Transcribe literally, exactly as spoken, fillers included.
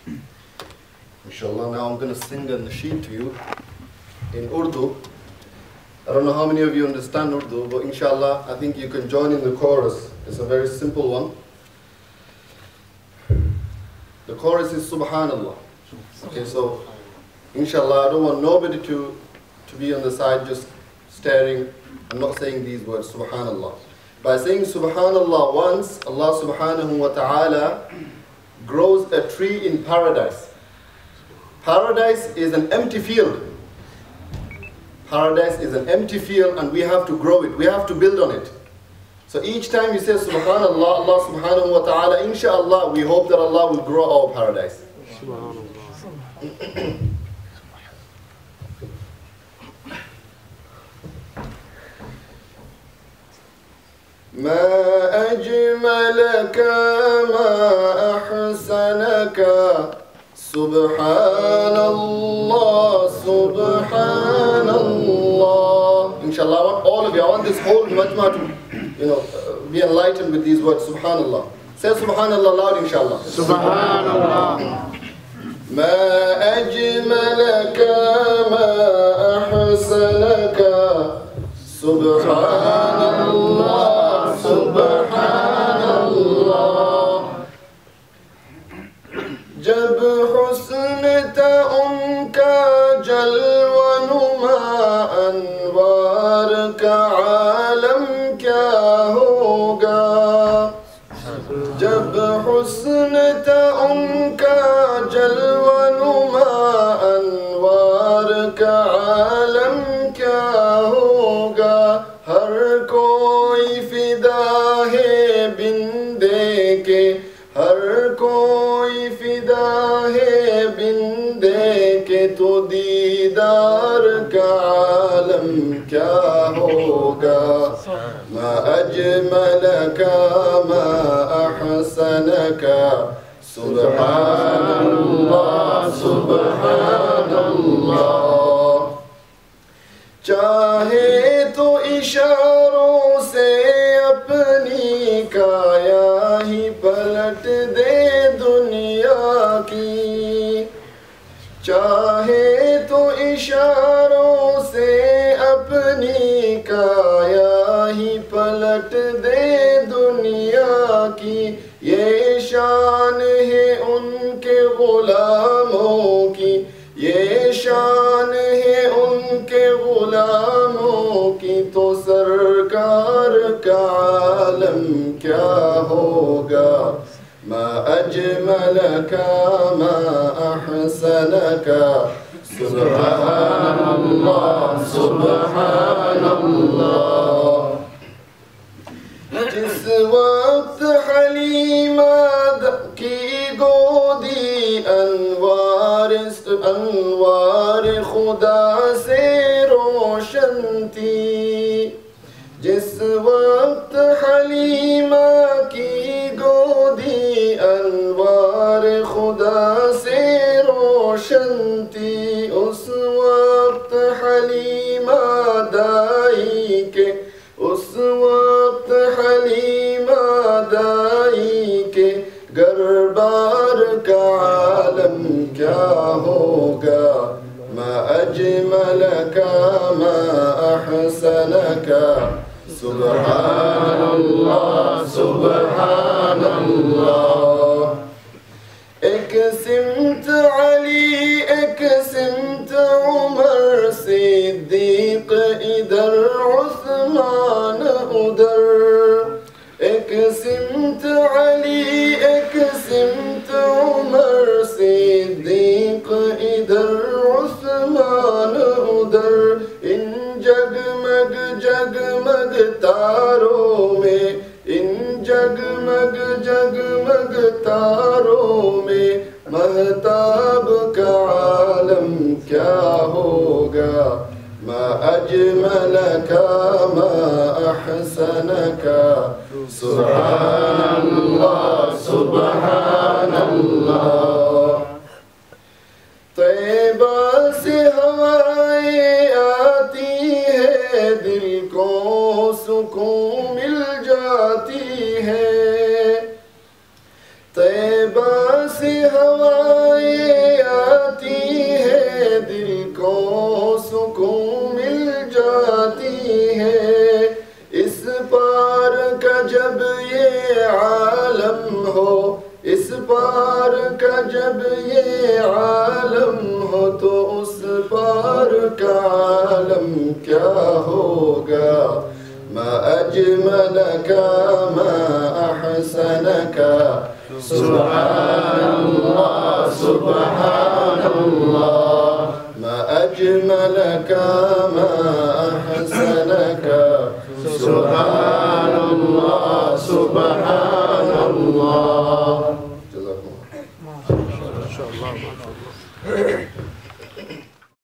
Inshallah, now I'm going to sing a nasheed to you in Urdu. I don't know how many of you understand Urdu, but inshallah, I think you can join in the chorus. It's a very simple one. The chorus is Subhanallah. Okay, so inshallah, I don't want nobody to, to be on the side just staring. I'm not saying these words, Subhanallah. By saying Subhanallah once, Allah subhanahu wa ta'ala grows a tree in paradise. Paradise is an empty field. Paradise is an empty field and we have to grow it. We have to build on it. So each time you say Subhanallah, Allah subhanahu wa ta'ala, inshallah, we hope that Allah will grow our paradise. ما أجملك ما أحسنك سبحان الله سبحان الله. Inshallah, I want all of you, I want this whole majma to, you know, uh, be enlightened with these words, Subhanallah. Say Subhanallah loud, inshallah. Subhanallah. ما أجملك ما أحسنك سبحان الله سبحان الله. جب حسن تھا ان کا جلوہ نما انوار کا عالم کیا ہوگا. جب حسن تھا ان کا جلوہ نما انوار کا عالم کیا ہوگا. ہر کوئی فدا ہے بندے کے ہر کوئی فدا ہے بندے کے تو دیدار کا عالم کیا ہوگا. ما اجملک ما احسنک سبحان اللہ سبحان اللہ. چاہے تو اشاروں سے اپنی کایا ہی پلٹ دے دنیا کی. چاہے تو اشاروں سے اپنی کایا ہی پلٹ دے دنیا کی. یہ شان ہے ان کے غلاموں کی یہ شان ہے ان کے غلاموں کی تو سرکار کا عالم کیا ہوگا. ما اجملک ما احسنک سبحان اللہ سبحان اللہ. جس وقت حلیمہ کی گودی انوار انوار خدا سے روشن تھی. جس وقت حلیمہ کی گودی انوار خدا سے روشن تھی. اس وقت حلیمہ دائی کے اس وقت حلیمہ دائی کے گربار کا عالم کیا ہوگا. ما اجملک ما احسنک سبحان اللہ سبحان اللہ. ایک سمت علی ایک سمت عمر صدیق ادھر عثمان ادھر. ایک سمت علی ایک سمت عمر صدیق ادھر عثمان ادھر. ان جگمگ جگمگ تاروں میں ان جگمگ جگمگ تاروں میں مہتاب کا عالم کیا ہوگا. ما اجملک ما احسنک سبحان اللہ سبحان اللہ. طیبہ سے ہوائیں آتی ہے دل کو سکون مل جاتی ہے. طیبہ سے ہوائیں کیا ہوگا ما اجملک ما احسنک سبحان اللہ سبحان اللہ ما اجملک ما احسنک سبحان اللہ سبحان